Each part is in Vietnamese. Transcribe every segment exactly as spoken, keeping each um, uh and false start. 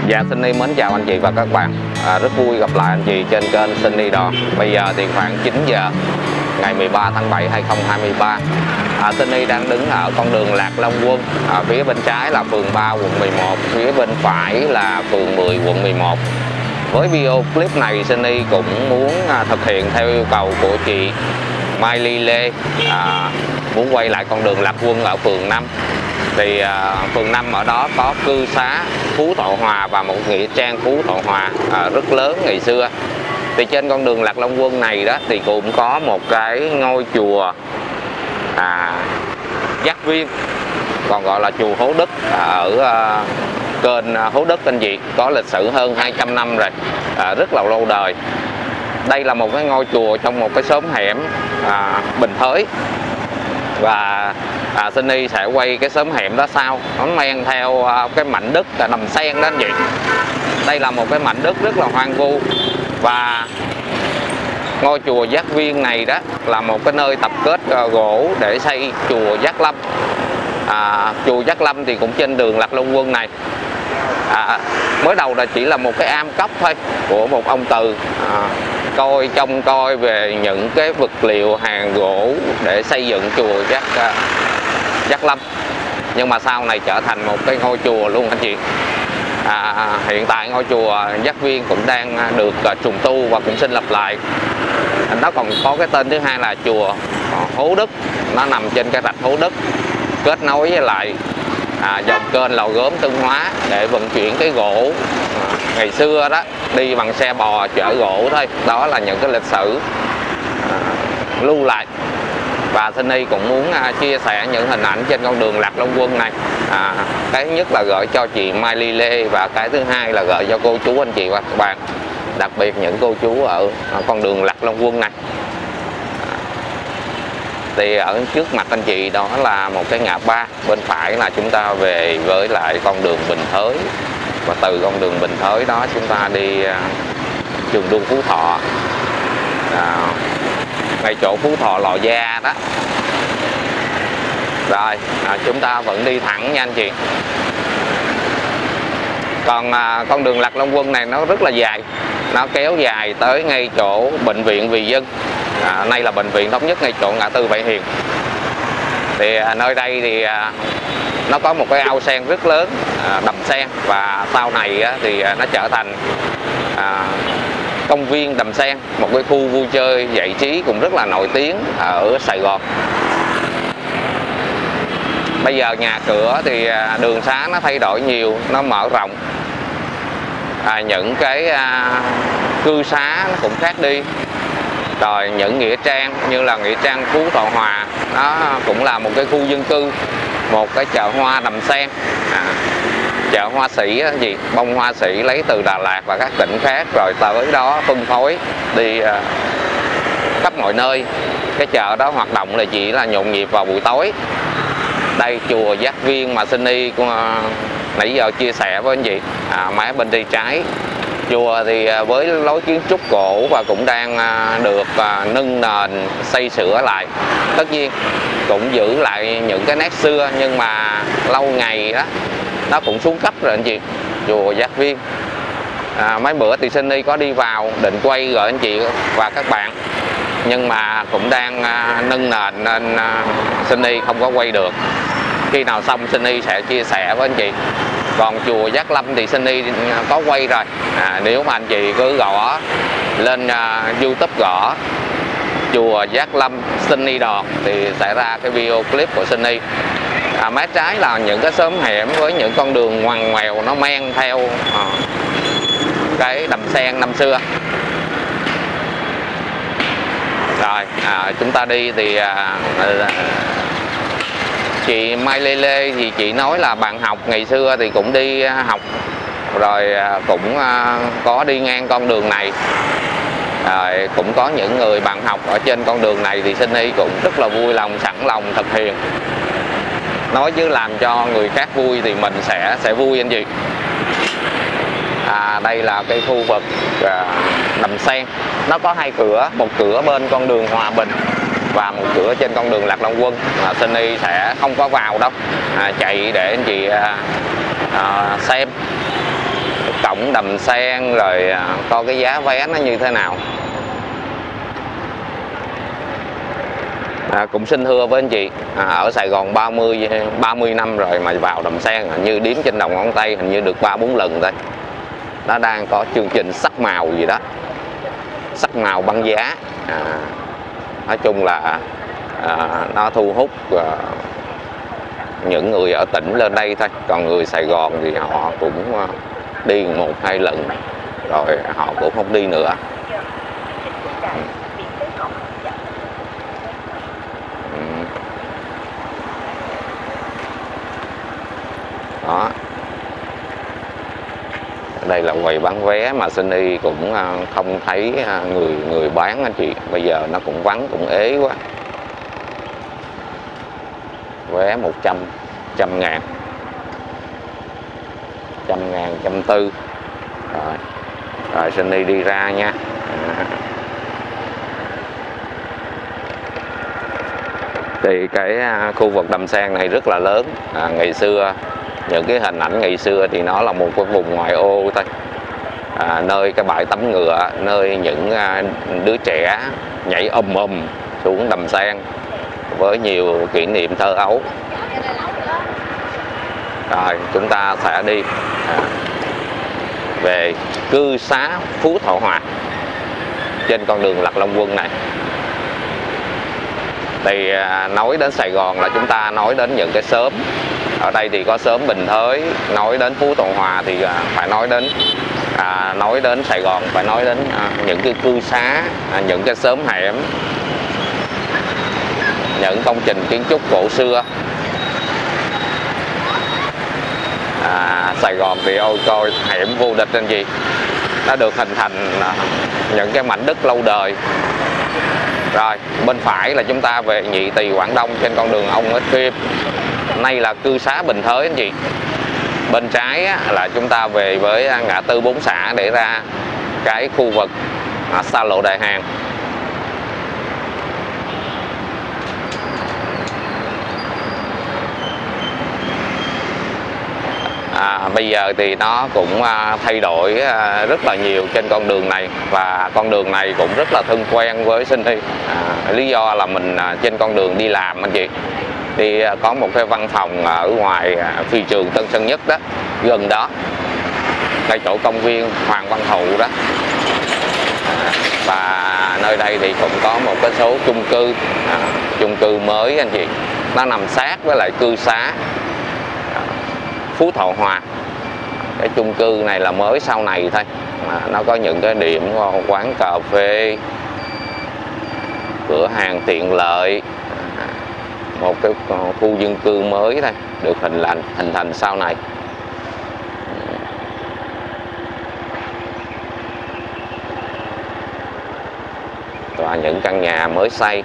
Dạ, Sunny mến chào anh chị và các bạn. à, Rất vui gặp lại anh chị trên kênh Sunny Đò. Bây giờ thì khoảng chín giờ ngày mười ba tháng bảy hai nghìn không trăm hai mươi ba. à, Sunny đang đứng ở con đường Lạc Long Quân. à, Phía bên trái là phường ba quận mười một, phía bên phải là phường mười quận mười một. Với video clip này Sunny cũng muốn à, thực hiện theo yêu cầu của chị Mai Ly Lê, à, muốn quay lại con đường Lạc Quân ở phường năm. Thì à, phường năm ở đó có cư xá Phú Thọ Hòa và một nghĩa trang Phú Thọ Hòa à, rất lớn ngày xưa. Thì trên con đường Lạc Long Quân này đó thì cũng có một cái ngôi chùa à, Giác Viên, còn gọi là chùa Hố Đức, ở à, kênh Hố Đức anh chị, có lịch sử hơn hai trăm năm rồi, à, rất là lâu đời. Đây là một cái ngôi chùa trong một cái xóm hẻm à, Bình Thới. Và à, Sunny sẽ quay cái xóm hẻm đó sau. Nó men theo à, cái mảnh đất à, Đầm Sen đó anh chị. Đây là một cái mảnh đất rất là hoang vu. Và ngôi chùa Giác Viên này đó là một cái nơi tập kết à, gỗ để xây chùa Giác Lâm. à, Chùa Giác Lâm thì cũng trên đường Lạc Long Quân này. à, Mới đầu là chỉ là một cái am cốc thôi của một ông Từ, à, coi trông coi về những cái vật liệu hàng gỗ để xây dựng chùa Giác Giác Lâm. Nhưng mà sau này trở thành một cái ngôi chùa luôn anh chị. à, Hiện tại ngôi chùa Giác Viên cũng đang được trùng tu và cũng xin lập lại. Nó còn có cái tên thứ hai là chùa Hố Đức. Nó nằm trên cái rạch Hố Đức, kết nối với lại à, dòng kênh Lò Gốm Tân Hóa để vận chuyển cái gỗ à, ngày xưa đó, đi bằng xe bò chở gỗ thôi. Đó là những cái lịch sử à, lưu lại. Và Sunny cũng muốn à, chia sẻ những hình ảnh trên con đường Lạc Long Quân này. à, Cái nhất là gửi cho chị Mai Ly Lê, và cái thứ hai là gửi cho cô chú anh chị và các bạn, đặc biệt những cô chú ở, ở con đường Lạc Long Quân này. Thì ở trước mặt anh chị đó là một cái ngã ba, bên phải là chúng ta về với lại con đường Bình Thới. Và từ con đường Bình Thới đó chúng ta đi uh, Trường Đua Phú Thọ, à, ngay chỗ Phú Thọ Lò Gia đó. Rồi à, chúng ta vẫn đi thẳng nha anh chị. Còn à, con đường Lạc Long Quân này nó rất là dài, nó kéo dài tới ngay chỗ bệnh viện Vì Dân. À, nay là bệnh viện Thống Nhất, ngay chỗ ngã tư Bảy Hiền. Thì à, nơi đây thì à, nó có một cái ao sen rất lớn, à, Đầm Sen. Và sau này á, thì à, nó trở thành à, công viên Đầm Sen, một cái khu vui chơi giải trí cũng rất là nổi tiếng ở Sài Gòn. Bây giờ nhà cửa thì à, đường xá nó thay đổi nhiều, nó mở rộng. à, Những cái à, cư xá nó cũng khác đi. Rồi những nghĩa trang như là nghĩa trang Phú Thọ Hòa, nó cũng là một cái khu dân cư, một cái chợ hoa Đầm Sen, à, chợ hoa sỉ gì, bông hoa sỉ lấy từ Đà Lạt và các tỉnh khác rồi tới đó phân phối đi à, khắp mọi nơi. Cái chợ đó hoạt động là chỉ là nhộn nhịp vào buổi tối. Đây chùa Giác Viên mà Sunny uh, nãy giờ chia sẻ với anh chị, à, mé bên tay trái. Chùa thì với lối kiến trúc cổ và cũng đang được nâng nền xây sửa lại. Tất nhiên cũng giữ lại những cái nét xưa, nhưng mà lâu ngày đó nó cũng xuống cấp rồi anh chị. Chùa Giác Viên, à, mấy bữa thì Sunny có đi vào định quay gửi anh chị và các bạn, nhưng mà cũng đang nâng nền nên Sunny không có quay được. Khi nào xong Sunny sẽ chia sẻ với anh chị. Còn chùa Giác Lâm thì Sunny có quay rồi. à, Nếu mà anh chị cứ gõ lên uh, YouTube, gõ chùa Giác Lâm Sunny Đò thì sẽ ra cái video clip của Sunny. à, Mé trái là những cái xóm hẻm với những con đường ngoằn ngoèo, nó men theo uh, cái Đầm Sen năm xưa. Rồi à, chúng ta đi thì uh, chị Mai Lê Lê thì chị nói là bạn học ngày xưa thì cũng đi học, rồi cũng có đi ngang con đường này. Rồi cũng có những người bạn học ở trên con đường này thì Sunny cũng rất là vui lòng, sẵn lòng thực hiện. Nói chứ làm cho người khác vui thì mình sẽ sẽ vui anh chị. à, Đây là cái khu vực à, Đầm Sen. Nó có hai cửa, một cửa bên con đường Hòa Bình và một cửa trên con đường Lạc Long Quân. à, Sunny sẽ không có vào đâu, à, chạy để anh chị à, à, xem cổng Đầm Sen, rồi coi cái giá vé nó như thế nào. À, cũng xin thưa với anh chị, à, ở Sài Gòn ba mươi ba mươi năm rồi mà vào Đầm Sen hình như đếm trên đầu ngón tay hình như được ba bốn lần thôi. Nó đang có chương trình sắc màu gì đó, sắc màu băng giá. À, nói chung là à, nó thu hút à, những người ở tỉnh lên đây thôi, còn người Sài Gòn thì họ cũng à, đi một hai lần rồi họ cũng không đi nữa. Đó, đây là quầy bán vé mà Sunny cũng không thấy người người bán anh chị. Bây giờ nó cũng vắng, cũng ế quá. Vé một trăm, trăm ngàn, trăm ngàn, trăm tư. Rồi, rồi Sunny đi ra nha. À. Thì cái khu vực Đầm Sen này rất là lớn. À, ngày xưa những cái hình ảnh ngày xưa thì nó là một cái vùng ngoại ô thôi, à, nơi cái bãi tắm ngựa, nơi những à, đứa trẻ nhảy ầm ầm xuống Đầm Sen với nhiều kỷ niệm thơ ấu. Rồi chúng ta sẽ đi à, về cư xá Phú Thọ Hòa trên con đường Lạc Long Quân này. Thì à, nói đến Sài Gòn là chúng ta nói đến những cái xóm. Ở đây thì có xóm Bình Thới, nói đến Phú Thọ Hòa thì à, phải nói đến à, nói đến Sài Gòn phải nói đến à, những cái cư xá, à, những cái xóm hẻm, những công trình kiến trúc cổ xưa. À, Sài Gòn thì ôi coi hẻm vô địch anh chị, nó được hình thành à, những cái mảnh đất lâu đời. Rồi bên phải là chúng ta về Nhị Tỳ Quảng Đông trên con đường Ông Ích Khiêm. Nay là cư xá Bình Thới anh chị. Bên trái á, là chúng ta về với ngã tư Bốn Xã để ra cái khu vực à, xa lộ Đại Hàng. À, bây giờ thì nó cũng à, thay đổi à, rất là nhiều trên con đường này, và con đường này cũng rất là thân quen với Sunny. À, lý do là mình à, trên con đường đi làm anh chị, thì à, có một cái văn phòng ở ngoài à, phi trường Tân Sơn Nhất đó, gần đó, ngay chỗ công viên Hoàng Văn Thụ đó. À, và nơi đây thì cũng có một cái số chung cư, à, chung cư mới anh chị, nó nằm sát với lại cư xá Phú Thọ Hòa. Cái chung cư này là mới sau này thôi, mà nó có những cái điểm quán cà phê, cửa hàng tiện lợi, một cái khu dân cư mới thôi, được hình thành hình thành sau này. Và những căn nhà mới xây.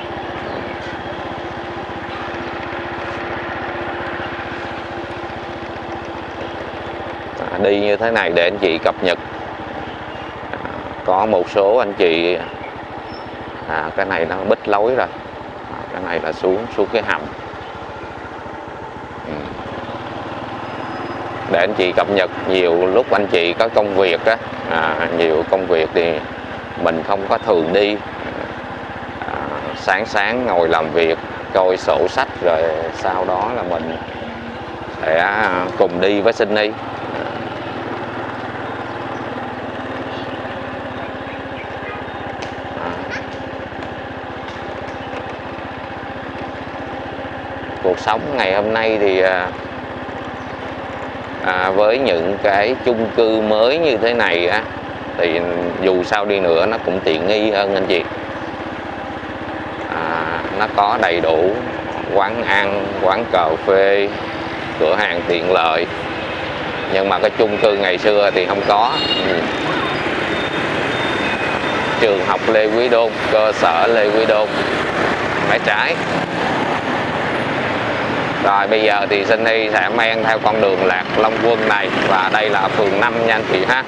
Đi như thế này để anh chị cập nhật. À, có một số anh chị à, cái này nó bít lối rồi, à, cái này là xuống xuống cái hầm. Ừ. Để anh chị cập nhật. Nhiều lúc anh chị có công việc á, à, nhiều công việc thì mình không có thường đi. À, sáng sáng ngồi làm việc coi sổ sách rồi sau đó là mình sẽ cùng đi với Sunny. Cuộc sống ngày hôm nay thì à, với những cái chung cư mới như thế này á, thì dù sao đi nữa nó cũng tiện nghi hơn anh chị. À, nó có đầy đủ quán ăn, quán cà phê, cửa hàng tiện lợi. Nhưng mà cái chung cư ngày xưa thì không có. Trường học Lê Quý Đôn, cơ sở Lê Quý Đôn, mé trái. Rồi bây giờ thì Sunny sẽ men theo con đường Lạc Long Quân này, và đây là phường năm nha anh chị ha.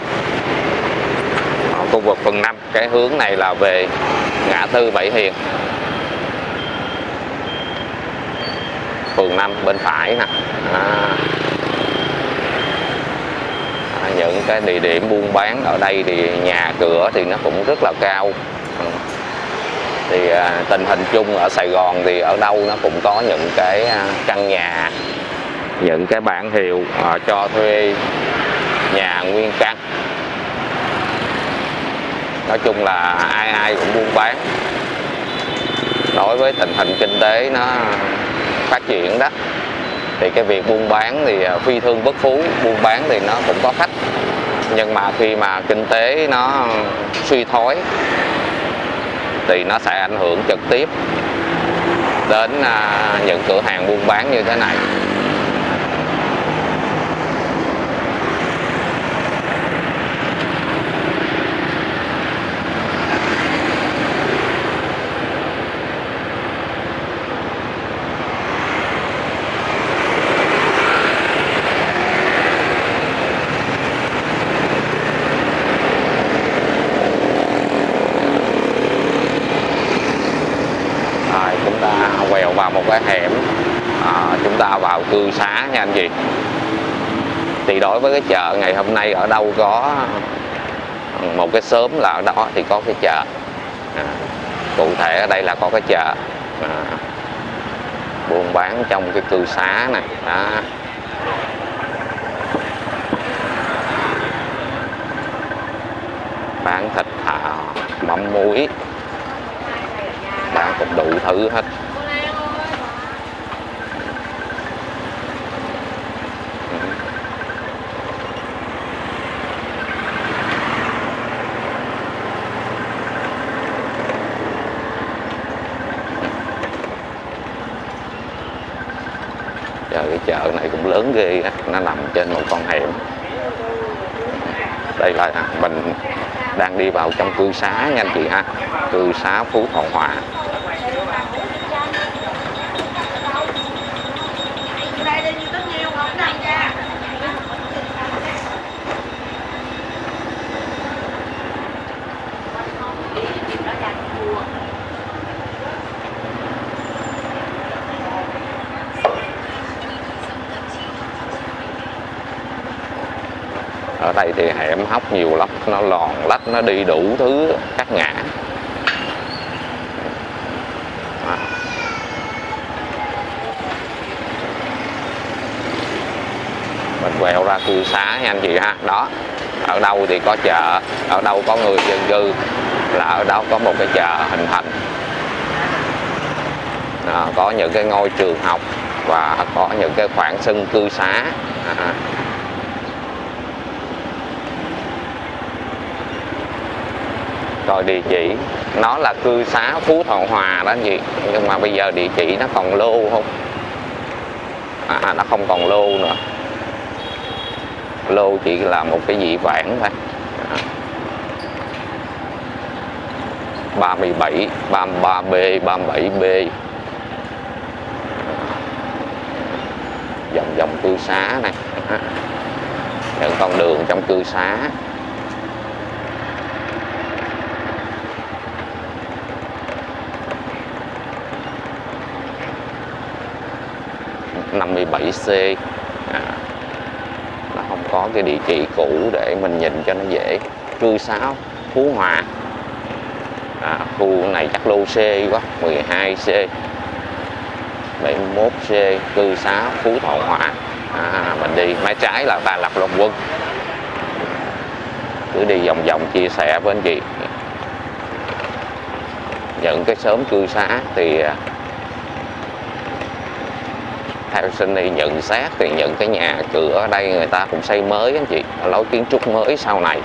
Ở khu vực phường năm, cái hướng này là về ngã tư Bảy Hiền. Phường năm bên phải nè. À, những cái địa điểm buôn bán ở đây thì nhà cửa thì nó cũng rất là cao. Thì à, tình hình chung ở Sài Gòn thì ở đâu nó cũng có những cái căn nhà, những cái bản hiệu à, cho thuê nhà nguyên căn. Nói chung là ai ai cũng buôn bán. Đối với tình hình kinh tế nó phát triển đó, thì cái việc buôn bán thì phi thương bất phú, buôn bán thì nó cũng có khách. Nhưng mà khi mà kinh tế nó suy thoái thì nó sẽ ảnh hưởng trực tiếp đến những cửa hàng buôn bán như thế này. Vào một cái hẻm, à, chúng ta vào cư xá nha anh chị. Thì đối với cái chợ ngày hôm nay ở đâu có một cái xóm là ở đó thì có cái chợ. À, cụ thể ở đây là có cái chợ à, buôn bán trong cái cư xá này đó. Bán thịt thà, mắm muối, bán cũng đủ thứ hết. Giờ cái chợ này cũng lớn ghê á, nó nằm trên một con hẻm. Đây là mình đang đi vào trong cư xá nha anh chị ha, cư xá Phú Thọ Hòa. Ở đây thì hẻm hóc nhiều lắm, nó lòn lách, nó đi đủ thứ các ngã. À. Mình quẹo ra cư xá nha anh chị ha. Đó, ở đâu thì có chợ, ở đâu có người dân cư là ở đó có một cái chợ hình thành. À, có những cái ngôi trường học và có những cái khoảng sân cư xá. À. Rồi địa chỉ nó là cư xá Phú Thọ Hòa đó anh chị, nhưng mà bây giờ địa chỉ nó còn lô không? À, nó không còn lô nữa. Lô chỉ là một cái dị vãng thôi. À. ba mươi bảy, ba mươi ba B, ba mươi bảy B. Vòng vòng cư xá này. À. Những con đường trong cư xá. năm mươi bảy C. À, nó không có cái địa chỉ cũ để mình nhìn cho nó dễ. Cư xá Phú Hòa. À, khu này chắc lô C quá. Mười hai C, bảy mươi mốt C, cư xá Phú Thọ Hòa. À, mình đi mé trái là Đà Lạt Long Quân. Cứ đi vòng vòng chia sẻ với anh chị. Những cái xóm cư xá thì theo xin đi nhận xét thì những cái nhà cửa ở đây người ta cũng xây mới anh chị, lối kiến trúc mới sau này.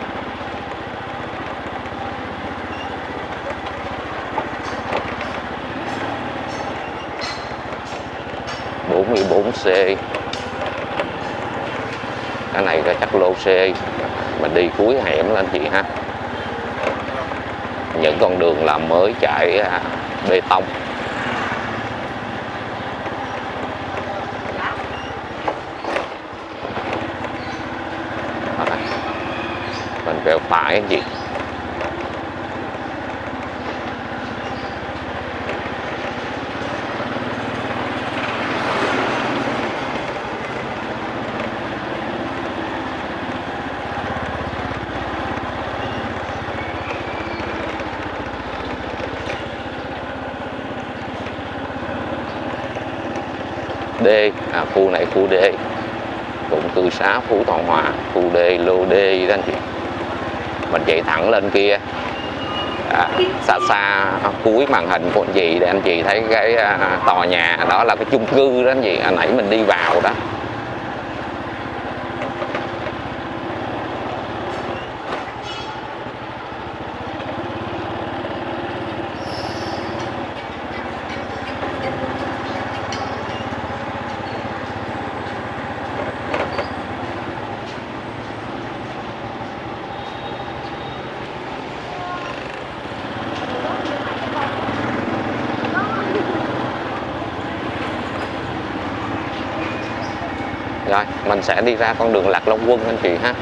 bốn mươi bốn C. Cái này là chắc lô C. Mình đi cuối hẻm lên chị ha. Những con đường làm mới chạy bê tông. Mình quẹo phải anh chị. D, à, khu này khu D, cụm cư xá Phú Thọ Hòa, khu D, lô D đó anh chị. Mình chạy thẳng lên kia, à, xa xa cuối màn hình của anh chị để anh chị thấy cái à, tòa nhà đó là cái chung cư đó anh chị, à, nãy mình đi vào đó. Rồi, mình sẽ đi ra con đường Lạc Long Quân anh chị ha.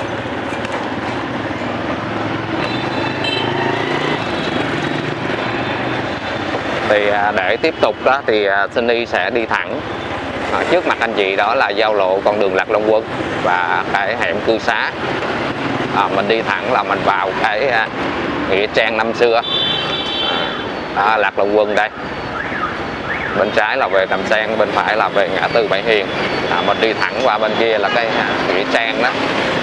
Thì để tiếp tục đó thì Sunny sẽ đi thẳng. À, trước mặt anh chị đó là giao lộ con đường Lạc Long Quân và cái hẻm cư xá. À, mình đi thẳng là mình vào cái nghĩa trang năm xưa. À, Lạc Long Quân đây. Bên trái là về Đầm Sen, bên phải là về ngã tư Bảy Hiền. À, mình đi thẳng qua bên kia là cái nghĩa trang đó.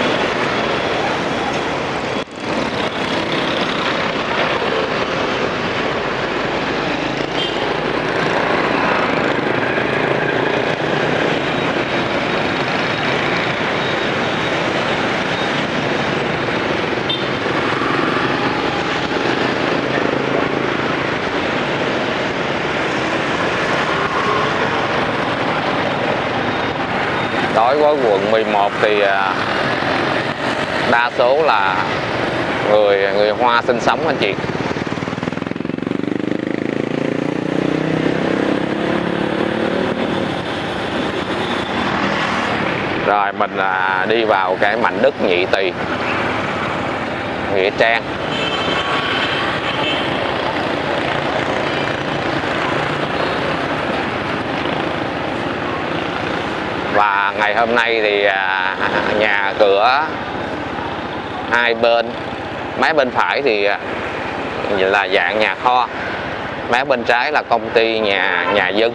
Đối với quận mười một thì đa số là người người Hoa sinh sống anh chị. Rồi mình đi vào cái mảnh đất Nhị Tỳ, nghĩa trang. Và ngày hôm nay thì nhà cửa hai bên, mé bên phải thì là dạng nhà kho, mé bên trái là công ty nhà nhà dân.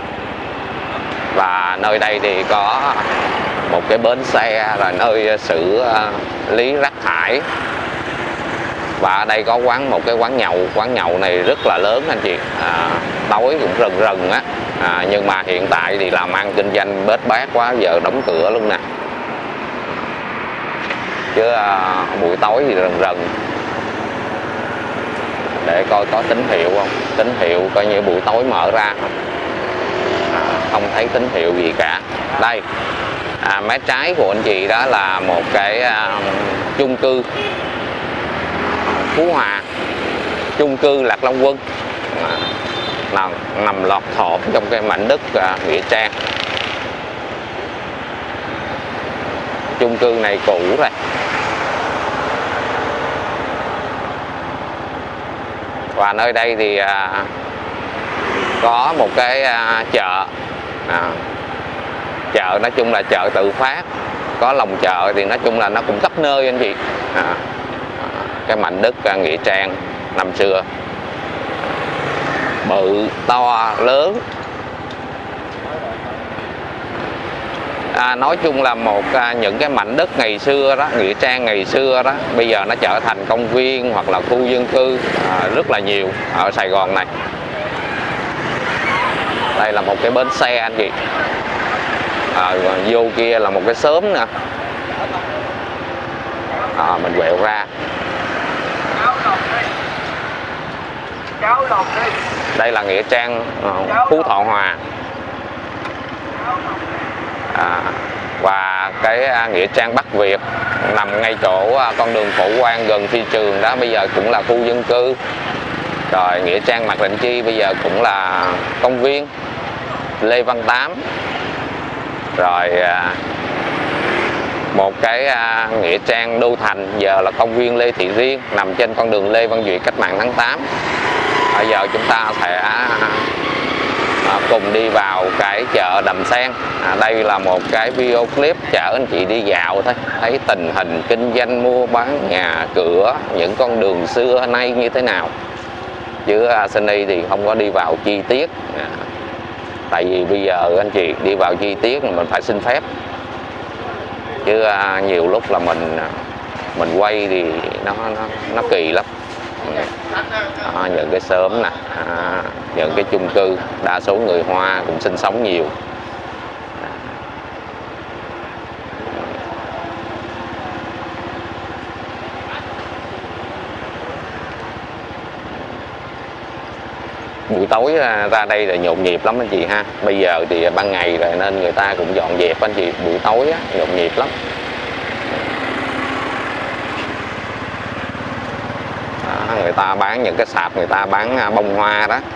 Và nơi đây thì có một cái bến xe, là nơi xử lý rác thải. Và ở đây có quán một cái quán nhậu, quán nhậu này rất là lớn anh chị, à, tối cũng rần rần á. À, nhưng mà hiện tại thì làm ăn kinh doanh bết bát quá, giờ đóng cửa luôn nè. Chứ à, buổi tối thì rần rần. Để coi có tín hiệu không, tín hiệu coi như buổi tối mở ra không. À, không thấy tín hiệu gì cả. Đây, à, mé trái của anh chị đó là một cái à, chung cư Phú Hòa, chung cư Lạc Long Quân. À, nằm, nằm lọt thỏm trong cái mảnh đất à, nghĩa trang. Chung cư này cũ rồi. Và nơi đây thì à, có một cái à, chợ. À, chợ nói chung là chợ tự phát, có lòng chợ thì nói chung là nó cũng khắp nơi anh chị. À, cái mảnh đất à, nghĩa trang năm xưa, bự to lớn. À, nói chung là một à, những cái mảnh đất ngày xưa đó, nghĩa trang ngày xưa đó, bây giờ nó trở thành công viên hoặc là khu dân cư à, rất là nhiều ở Sài Gòn này. Đây là một cái bến xe anh chị. À, vô kia là một cái xóm nè. À, mình quẹo ra. Đây là nghĩa trang uh, Phú Thọ Hòa. À, và cái uh, nghĩa trang Bắc Việt nằm ngay chỗ uh, con đường Phổ Quang gần thị trường đó, bây giờ cũng là khu dân cư. Rồi nghĩa trang Mạc Đỉnh Chi bây giờ cũng là công viên Lê Văn Tám. Rồi uh, một cái uh, nghĩa trang Đô Thành giờ là công viên Lê Thị Riêng, nằm trên con đường Lê Văn Duyệt cách mạng tháng tám. Bây giờ chúng ta sẽ à, cùng đi vào cái chợ Đầm Sen. À, đây là một cái video clip chở anh chị đi dạo thôi, thấy tình hình kinh doanh mua bán nhà cửa, những con đường xưa nay như thế nào. Chứ à, Sunny thì không có đi vào chi tiết. À, Tại vì bây giờ anh chị đi vào chi tiết là mình phải xin phép, chứ à, nhiều lúc là mình mình quay thì nó nó, nó kỳ lắm. À, những cái xóm nè, à, những cái chung cư đa số người Hoa cũng sinh sống nhiều. Buổi tối ra đây là nhộn nhịp lắm anh chị ha. Bây giờ thì ban ngày rồi nên người ta cũng dọn dẹp anh chị, buổi tối á, nhộn nhịp lắm. Đó, người ta bán những cái sạp, người ta bán bông hoa đó,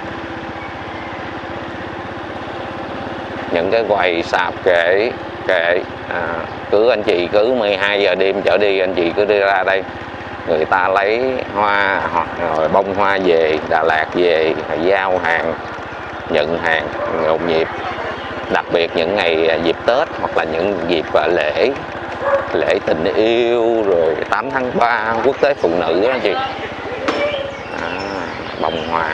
những cái quầy sạp kệ kệ à, cứ anh chị cứ mười hai giờ đêm trở đi, anh chị cứ đi ra đây, người ta lấy hoa hoặc rồi bông hoa về Đà Lạt về giao hàng, nhận hàng nhộn nhịp. Đặc biệt những ngày dịp Tết hoặc là những dịp lễ lễ tình yêu rồi tám tháng ba quốc tế phụ nữ đó anh chị. À, bông hoa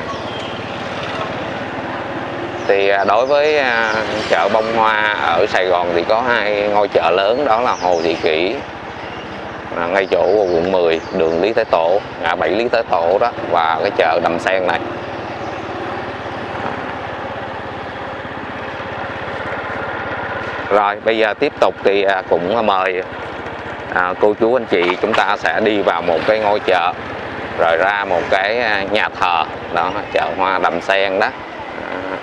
thì đối với chợ bông hoa ở Sài Gòn thì có hai ngôi chợ lớn, đó là Hồ Thị Kỷ ngay chỗ quận mười, đường Lý Thái Tổ, ngã bảy Lý Thái Tổ đó, và cái chợ Đầm Sen này. Rồi bây giờ tiếp tục thì cũng mời à, cô chú anh chị chúng ta sẽ đi vào một cái ngôi chợ, rồi ra một cái nhà thờ đó, chợ hoa Đầm Sen đó. À.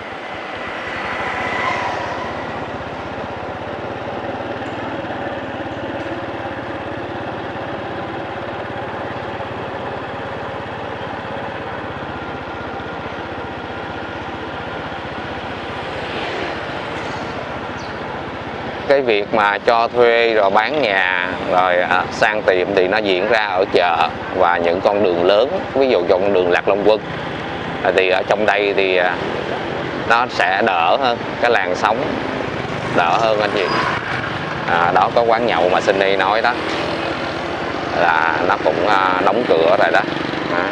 Cái việc mà cho thuê rồi bán nhà rồi à, sang tiệm thì nó diễn ra ở chợ và những con đường lớn, ví dụ con đường Lạc Long Quân. À, thì ở trong đây thì à, nó sẽ đỡ hơn, cái làn sóng đỡ hơn anh chị. À, đó có quán nhậu mà Sunny nói đó là nó cũng à, đóng cửa rồi đó. À.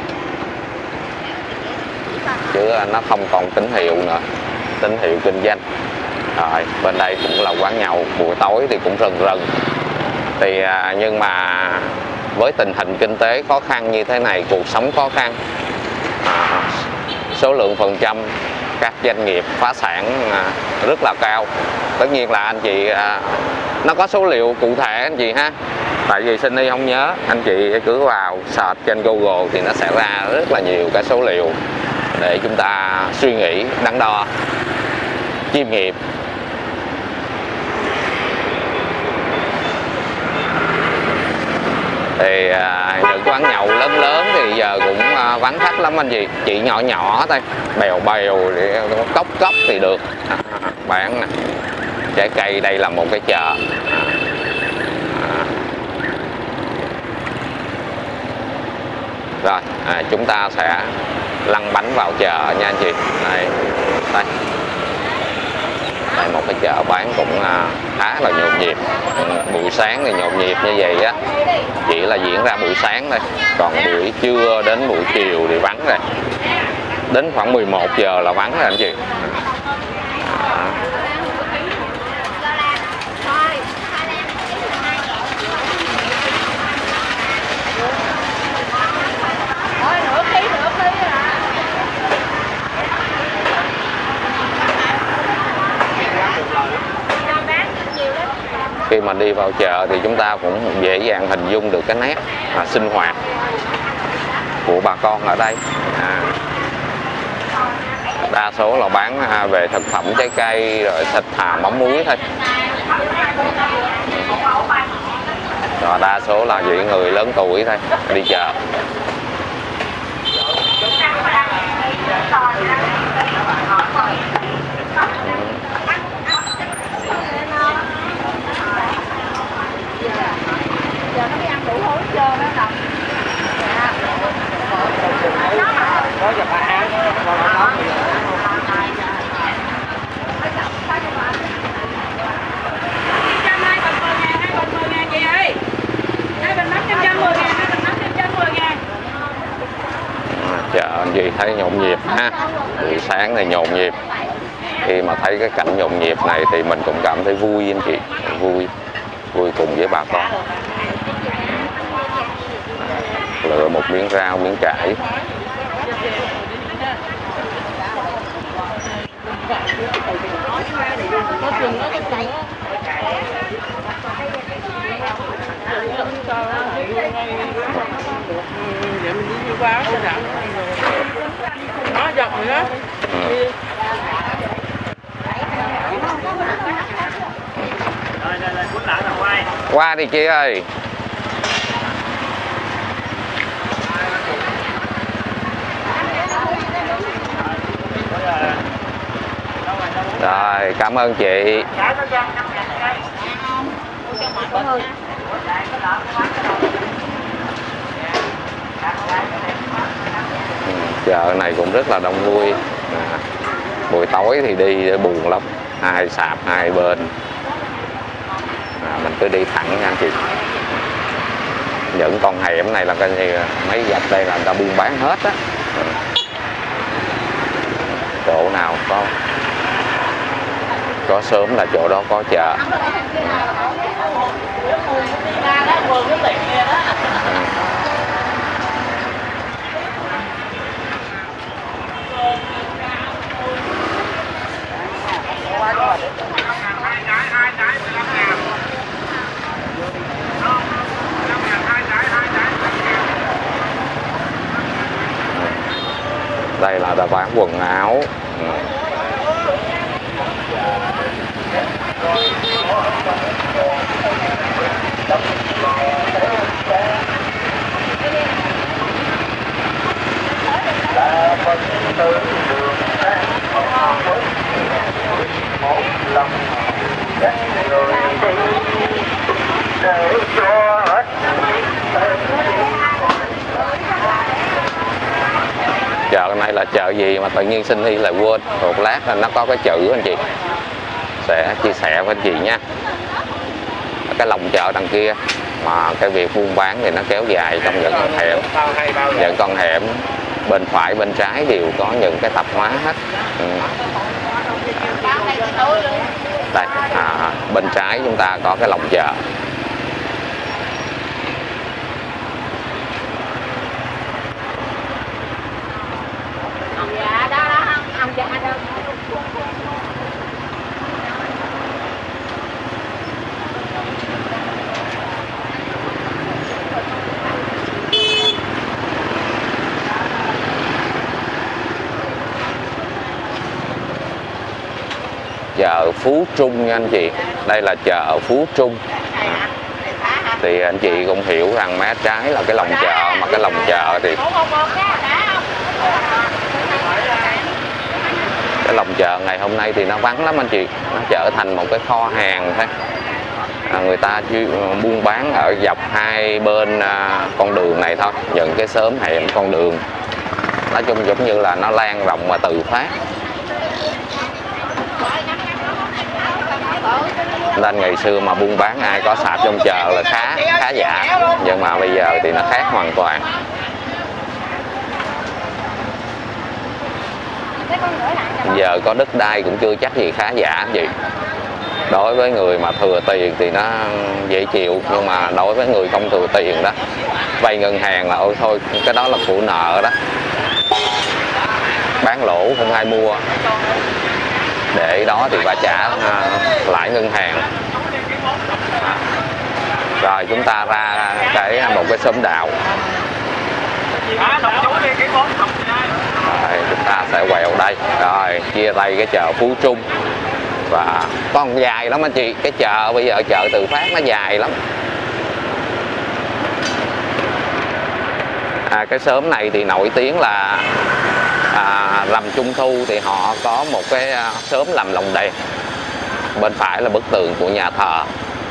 Chứ nó không còn tín hiệu nữa, tín hiệu kinh doanh. Rồi, bên đây cũng là quán nhậu, buổi tối thì cũng rần rần. Thì à, nhưng mà với tình hình kinh tế khó khăn như thế này, cuộc sống khó khăn, à, số lượng phần trăm các doanh nghiệp phá sản à, rất là cao. Tất nhiên là anh chị à, nó có số liệu cụ thể anh chị ha. Tại vì Sunny không nhớ, anh chị cứ vào search trên Google thì nó sẽ ra rất là nhiều cái số liệu để chúng ta suy nghĩ, đắn đo, chiêm nghiệm. Thì à, những quán nhậu lớn lớn thì giờ cũng à, vắng khách lắm anh chị, chị nhỏ nhỏ thôi, bèo bèo để cốc cốc thì được à, bán nè. Trái cây, đây là một cái chợ. À, à. Rồi à, chúng ta sẽ lăn bánh vào chợ nha anh chị. Đây, đây. Đây một cái chợ bán cũng à, khá là nhộn nhịp. Buổi sáng thì nhộn nhịp như vậy á, chỉ là diễn ra buổi sáng thôi, còn buổi trưa đến buổi chiều thì vắng rồi, đến khoảng mười một giờ là vắng rồi anh chị. À. Khi mà đi vào chợ thì chúng ta cũng dễ dàng hình dung được cái nét à, sinh hoạt của bà con ở đây. À, đa số là bán à, về thực phẩm, trái cây, rồi thịt thà, mắm muối thôi. Rồi đa số là những người lớn tuổi thôi đi chợ. Chợ anh chị thấy nhộn nhịp ha, buổi sáng thì nhộn nhịp. Khi mà thấy cái cảnh nhộn nhịp này thì mình cũng cảm thấy vui anh chị, vui vui cùng với bà con. Lựa một miếng rau, miếng cải. Qua đi chị ơi. Rồi, cảm ơn chị. Chợ này cũng rất là đông vui. À, buổi tối thì đi buồn lắm, hai sạp hai bên. À, mình cứ đi thẳng nha anh chị. Những con hẻm này là cái gì mấy dọc đây là người ta buôn bán hết á. Chỗ nào có có sớm là chỗ đó có chợ. Đây là đã bán quần áo. Ừ. Chợ này là chợ gì mà tự nhiên Sinh Hy lại quên. Một lát là nó có cái chữ anh chị sẽ chia sẻ với anh chị nha. Cái lòng chợ đằng kia mà cái việc buôn bán thì nó kéo dài trong những con hẻm. Những con hẻm bên phải bên trái đều có những cái tạp hóa hết. Ừ. Đây, à, bên trái chúng ta có cái lòng chợ. Chợ Phú Trung nha anh chị. Đây là chợ Phú Trung. Thì anh chị cũng hiểu rằng mé trái là cái lòng chợ, mà cái lòng chợ thì cái lòng chợ ngày hôm nay thì nó vắng lắm anh chị. Nó trở thành một cái kho hàng thôi. À, người ta chỉ buôn bán ở dọc hai bên à, con đường này thôi, những cái xóm hẻm con đường. Nói chung giống như là nó lan rộng mà tự phát. Nên ngày xưa mà buôn bán ai có sạp trong chợ là khá khá giả, nhưng mà bây giờ thì nó khác hoàn toàn. Giờ có đất đai cũng chưa chắc gì khá giả gì. Đối với người mà thừa tiền thì nó dễ chịu, nhưng mà đối với người không thừa tiền đó, vay ngân hàng là ôi thôi, cái đó là phụ nợ đó. Bán lỗ không ai mua, để đó thì bà trả lãi ngân hàng. Rồi chúng ta ra cái một cái xóm đạo. Rồi, chúng ta sẽ quẹo đây. Rồi chia tay cái chợ Phú Trung. Và con dài lắm anh chị. Cái chợ bây giờ chợ tự phát nó dài lắm. À, cái xóm này thì nổi tiếng là à, rằm Trung Thu thì họ có một cái xóm làm lồng đèn. Bên phải là bức tượng của nhà thờ.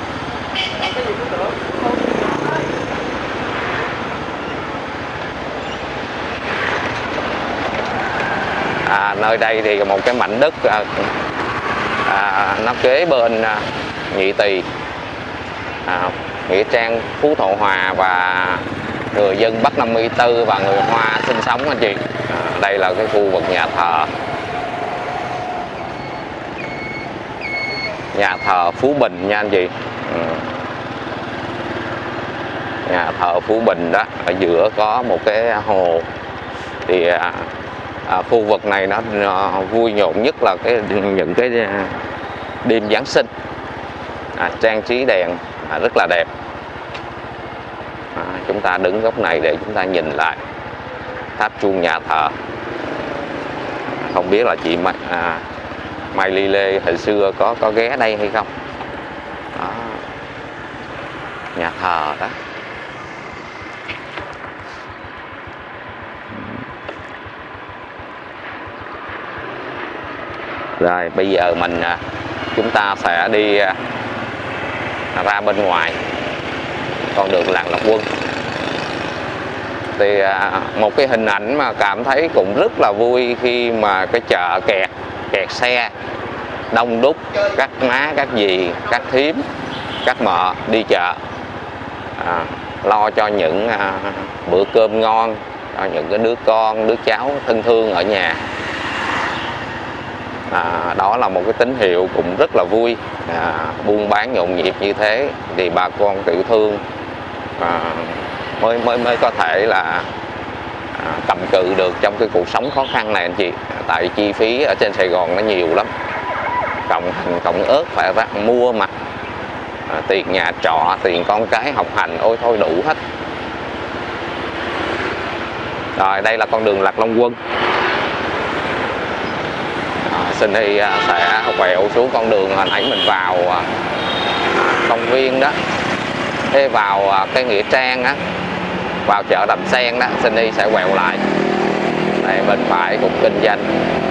À, nơi đây thì một cái mảnh đất à, à, nó kế bên à, Nhị Tỳ, à, nghĩa trang Phú Thọ Hòa, và người dân Bắc năm mươi tư và người Hoa sinh sống anh chị. À, đây là cái khu vực nhà thờ. nhà thờ Phú Bình nha anh chị. Ừ. Nhà thờ Phú Bình đó, ở giữa có một cái hồ. Thì à, à, khu vực này nó, nó vui nhộn nhất là cái những cái đêm Giáng sinh, à, trang trí đèn à, rất là đẹp. À, chúng ta đứng góc này để chúng ta nhìn lại tháp chuông nhà thờ. Không biết là chị Mai, à, Mai Ly Lê hồi xưa có có ghé đây hay không. Đó. Nhà thờ đó. Rồi bây giờ mình chúng ta sẽ đi ra bên ngoài con đường Lạc Long Quân. Thì một cái hình ảnh mà cảm thấy cũng rất là vui khi mà cái chợ kẹt kẹt xe, đông đúc, các má các dì các thím các mợ đi chợ, à, lo cho những à, bữa cơm ngon cho những cái đứa con đứa cháu thân thương ở nhà. À, đó là một cái tín hiệu cũng rất là vui. À, buôn bán nhộn nhịp như thế thì bà con tiểu thương à, mới mới mới có thể là à, cầm cự được trong cái cuộc sống khó khăn này anh chị. Tại chi phí ở trên Sài Gòn nó nhiều lắm, cộng hành cộng ớt phải ra mua mà, à, tiền nhà trọ, tiền con cái học hành, ôi thôi đủ hết. Rồi đây là con đường Lạc Long Quân. Xin thì sẽ quẹo xuống con đường hồi nãy mình vào công viên đó, thế vào cái nghĩa trang á, vào chợ Đầm Sen đó, xin đi sẽ quẹo lại. Đây bên phải cũng kinh doanh.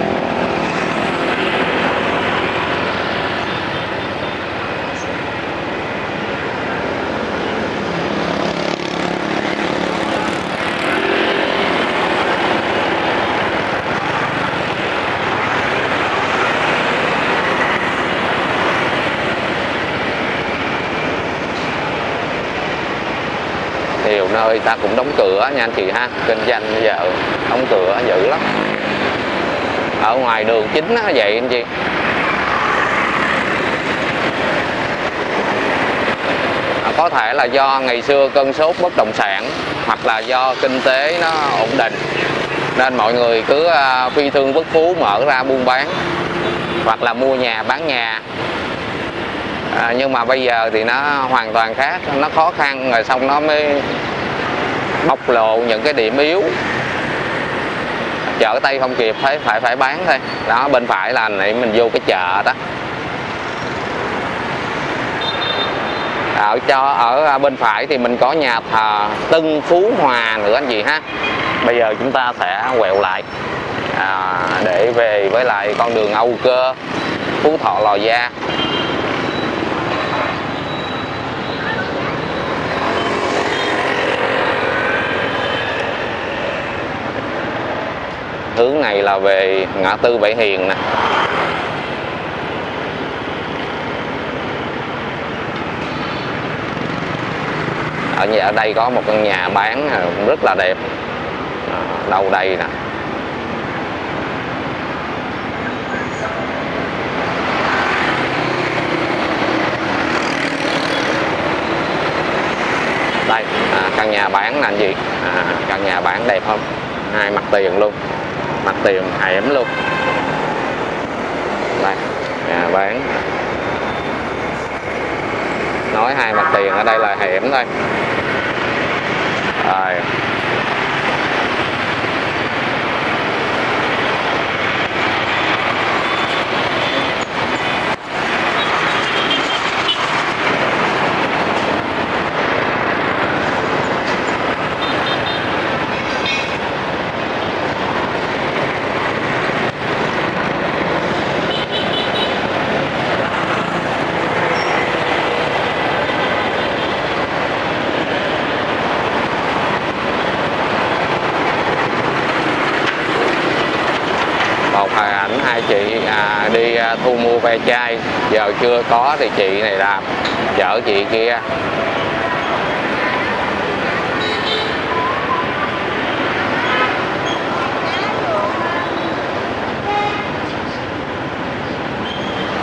Nhiều nơi ta cũng đóng cửa nha anh chị ha, kinh doanh bây giờ đóng cửa dữ lắm. Ở ngoài đường chính nó vậy anh chị. Có thể là do ngày xưa cơn sốt bất động sản, hoặc là do kinh tế nó ổn định nên mọi người cứ phi thương bất phú mở ra buôn bán, hoặc là mua nhà bán nhà. À, nhưng mà bây giờ thì nó hoàn toàn khác, nó khó khăn rồi xong nó mới bộc lộ những cái điểm yếu, chở tay không kịp phải phải phải bán thôi. Đó bên phải là này mình vô cái chợ đó. Ở cho ở bên phải thì mình có nhà thờ Tân Phú Hòa nữa anh chị ha. Bây giờ chúng ta sẽ quẹo lại à, để về với lại con đường Âu Cơ, Phú Thọ, Lò Gia. Hướng này là về ngã tư Bảy Hiền nè. Ở nhà ở đây có một căn nhà bán rất là đẹp. À, đâu đây nè. Đây, à, căn nhà bán nè anh chị. À, căn nhà bán đẹp không? Hai mặt tiền luôn. Mặt tiền hẻm luôn. Đây, nhà bán. Nói hai mặt tiền ở đây là hẻm thôi. Rồi. Hai chị à, đi à, thu mua ve chai, giờ chưa có thì chị này làm chở chị kia.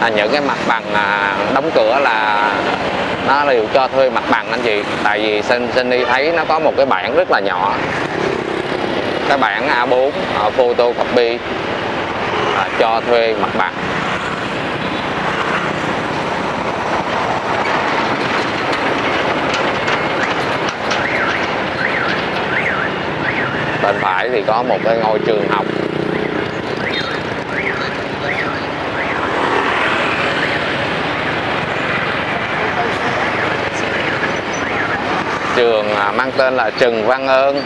à, những cái mặt bằng à, đóng cửa là nó đều cho thuê mặt bằng anh chị. Tại vì Sunny thấy nó có một cái bảng rất là nhỏ, cái bảng A bốn à, photocopy à, cho thuê mặt bằng. Bên phải thì có một cái ngôi trường học. Trường mang tên là Trần Văn Ơn.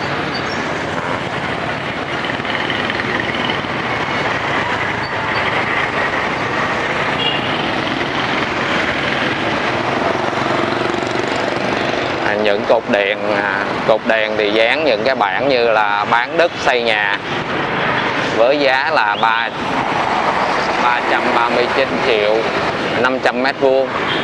Những cột đèn cột đèn thì dán những cái bảng như là bán đất xây nhà với giá là ba trăm ba mươi chín triệu năm trăm mét vuông,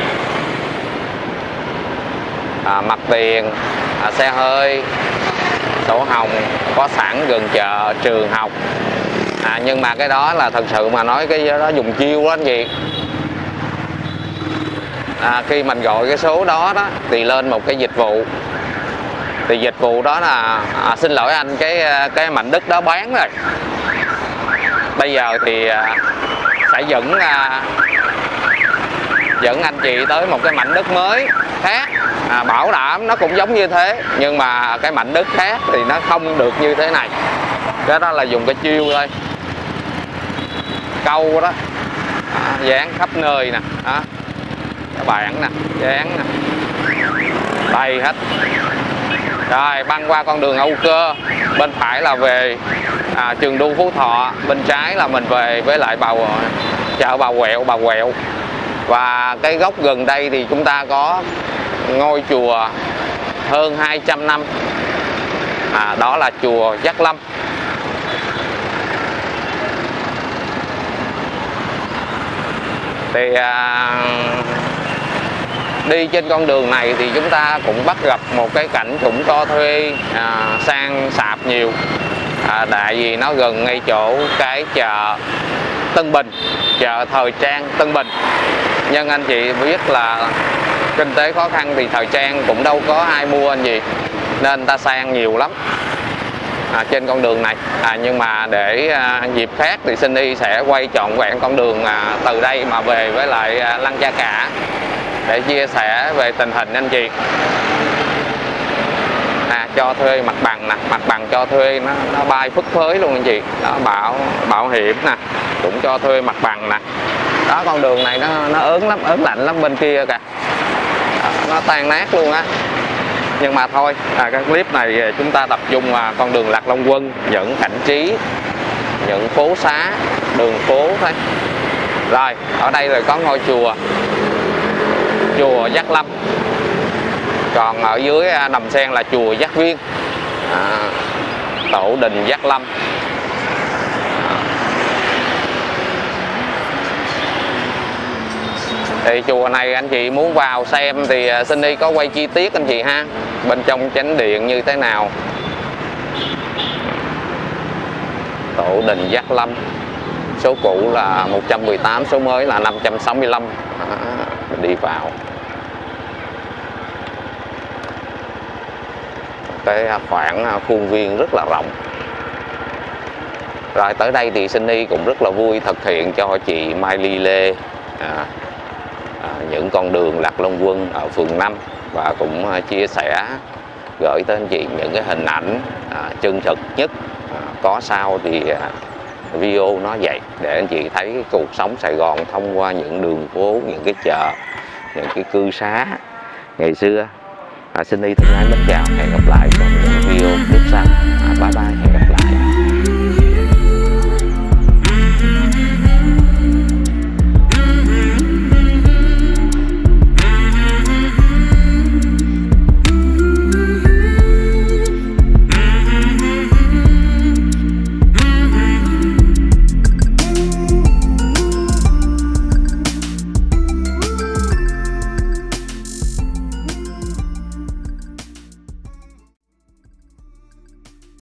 à, mặt tiền à, xe hơi, sổ hồng, có sẵn gần chợ, trường học. À, nhưng mà cái đó là thật sự mà nói cái đó dùng chiêu đó anh chị. À, khi mình gọi cái số đó đó thì lên một cái dịch vụ, thì dịch vụ đó là à, xin lỗi anh, cái cái mảnh đất đó bán rồi, bây giờ thì à, sẽ dẫn à, dẫn anh chị tới một cái mảnh đất mới khác, à, bảo đảm nó cũng giống như thế nhưng mà cái mảnh đất khác thì nó không được như thế này. Cái đó là dùng cái chiêu thôi, câu đó à, dán khắp nơi nè, đó các bạn nè, dán nè, đầy hết. Rồi băng qua con đường Âu Cơ, bên phải là về à, trường đua Phú Thọ, bên trái là mình về với lại bà chợ Bà Quẹo, Bà Quẹo. Và cái góc gần đây thì chúng ta có ngôi chùa hơn hai trăm năm, à, đó là chùa Giác Lâm. Thì à, đi trên con đường này thì chúng ta cũng bắt gặp một cái cảnh cũng cho thuê à, sang sạp nhiều, à, tại vì nó gần ngay chỗ cái chợ Tân Bình, chợ thời trang Tân Bình. Nhưng anh chị biết là kinh tế khó khăn thì thời trang cũng đâu có ai mua anh gì, nên ta sang nhiều lắm à, trên con đường này. À, nhưng mà để à, dịp khác thì Sunny sẽ quay trọn vẹn con đường à, từ đây mà về với lại à, Lăng Cha Cả để chia sẻ về tình hình anh chị. À, cho thuê mặt bằng nè, mặt bằng cho thuê nó, nó bay phất phới luôn anh chị. Đó, bảo bảo hiểm nè, cũng cho thuê mặt bằng nè. Đó, con đường này nó nó ớn lắm, ớn lạnh lắm bên kia kìa. Đó, nó tan nát luôn á. Nhưng mà thôi, à, cái clip này chúng ta tập trung vào con đường Lạc Long Quân, những cảnh trí, những phố xá, đường phố thôi. Rồi, ở đây rồi có ngôi chùa, chùa Giác Lâm. Còn ở dưới đầm sen là chùa Giác Viên, à, tổ đình Giác Lâm. Thì chùa này anh chị muốn vào xem thì Sunny có quay chi tiết anh chị ha, bên trong chánh điện như thế nào. Tổ đình Giác Lâm, số cũ là một trăm mười tám, số mới là năm trăm sáu mươi lăm. À, mình đi vào cái khoảng khuôn viên rất là rộng. Rồi tới đây thì Sunny cũng rất là vui thực hiện cho chị Mai Ly Lê à, à, những con đường Lạc Long Quân ở phường năm, và cũng à, chia sẻ gửi tới anh chị những cái hình ảnh à, chân thực nhất. À, có sao thì à, video nó vậy để anh chị thấy cái cuộc sống Sài Gòn thông qua những đường phố, những cái chợ, những cái cư xá ngày xưa. À, Sunny thân ái mến chào, hẹn gặp lại trong những video tiếp sau. À, bye bye.